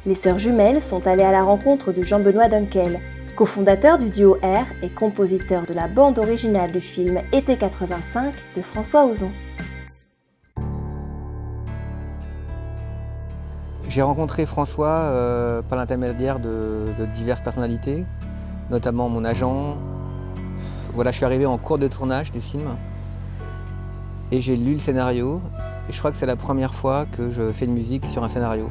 Les sœurs jumelles sont allées à la rencontre de Jean-Benoît Dunkel, cofondateur du duo R et compositeur de la bande originale du film Été 85 de François Ozon. J'ai rencontré François par l'intermédiaire de diverses personnalités, notamment mon agent. Voilà, je suis arrivé en cours de tournage du film et j'ai lu le scénario. Et je crois que c'est la première fois que je fais de musique sur un scénario.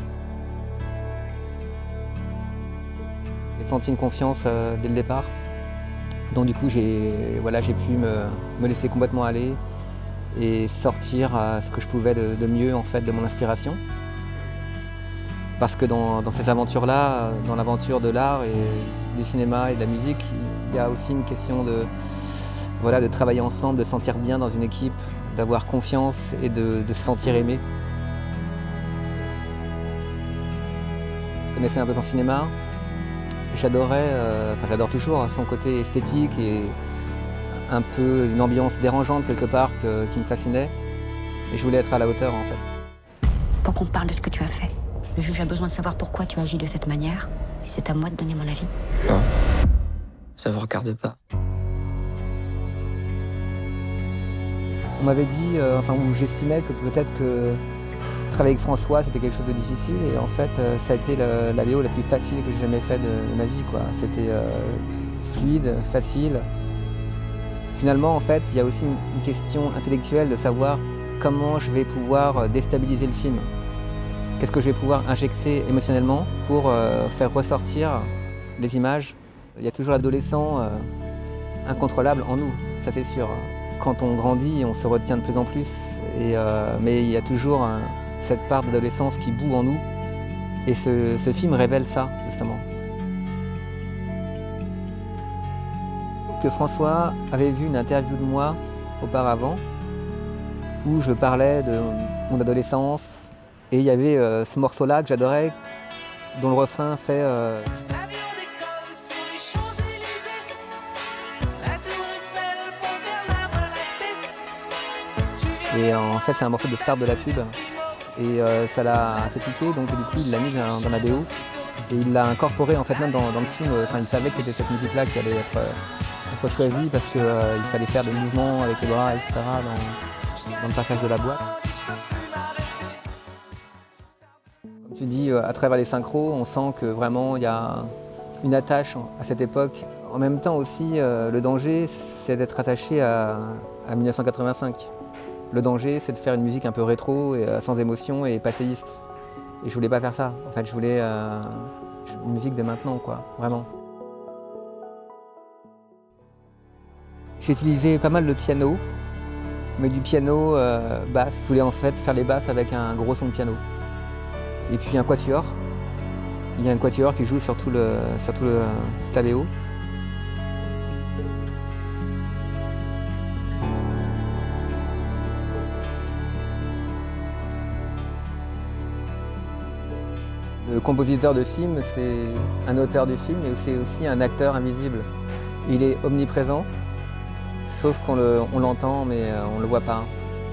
J'ai senti une confiance dès le départ. Donc du coup, j'ai pu me laisser complètement aller et sortir ce que je pouvais de mieux en fait, de mon inspiration. Parce que dans ces aventures-là, dans l'aventure de l'art et du cinéma et de la musique, il y a aussi une question de travailler ensemble, de se sentir bien dans une équipe, d'avoir confiance et de se sentir aimé. Je connaissais un peu son cinéma. J'adorais, j'adore toujours son côté esthétique et un peu une ambiance dérangeante quelque part qui me fascinait. Et je voulais être à la hauteur en fait. Pour qu'on parle de ce que tu as fait. Le juge a besoin de savoir pourquoi tu agis de cette manière, et c'est à moi de donner mon avis. Non, ça ne vous regarde pas. On m'avait dit, où j'estimais que peut-être que travailler avec François c'était quelque chose de difficile, et en fait ça a été la BO la plus facile que j'ai jamais faite de ma vie, quoi. C'était fluide, facile. Finalement en fait il y a aussi une question intellectuelle de savoir comment je vais pouvoir déstabiliser le film. Qu'est-ce que je vais pouvoir injecter émotionnellement pour faire ressortir les images. Il y a toujours l'adolescent incontrôlable en nous, ça c'est sûr. Quand on grandit, on se retient de plus en plus, mais il y a toujours cette part d'adolescence qui bout en nous. Et ce film révèle ça, justement. Que François avait vu une interview de moi auparavant, où je parlais de mon adolescence. Et il y avait ce morceau-là que j'adorais, dont le refrain fait Et en fait, c'est un morceau de Star de la pub. Et ça l'a fait cliquer, donc du coup, il l'a mis dans la BO. Et il l'a incorporé en fait même dans le film. Enfin, il savait que c'était cette musique-là qui allait être choisie parce qu'il fallait faire des mouvements avec les bras, etc. dans le passage de la boîte. Comme tu dis, à travers les synchros, on sent que vraiment il y a une attache à cette époque. En même temps aussi, le danger, c'est d'être attaché à 1985. Le danger, c'est de faire une musique un peu rétro, et, sans émotion et passéiste. Et je voulais pas faire ça. En fait, je voulais une musique de maintenant, quoi, vraiment. J'ai utilisé pas mal de piano, mais du piano basse. Je voulais en fait faire les basses avec un gros son de piano. Et puis un quatuor. Il y a un quatuor qui joue sur toute la BO. Le compositeur de film, c'est un auteur du film, mais c'est aussi un acteur invisible. Il est omniprésent, sauf qu'on l'entend, mais on ne le voit pas.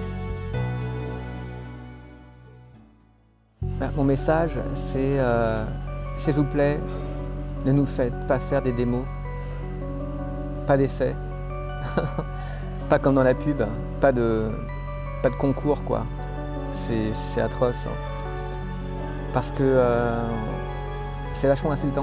Mon message, c'est s'il vous plaît, ne nous faites pas faire des démos, pas d'essais, pas comme dans la pub, pas de concours, quoi. C'est atroce. Parce que c'est vachement insultant.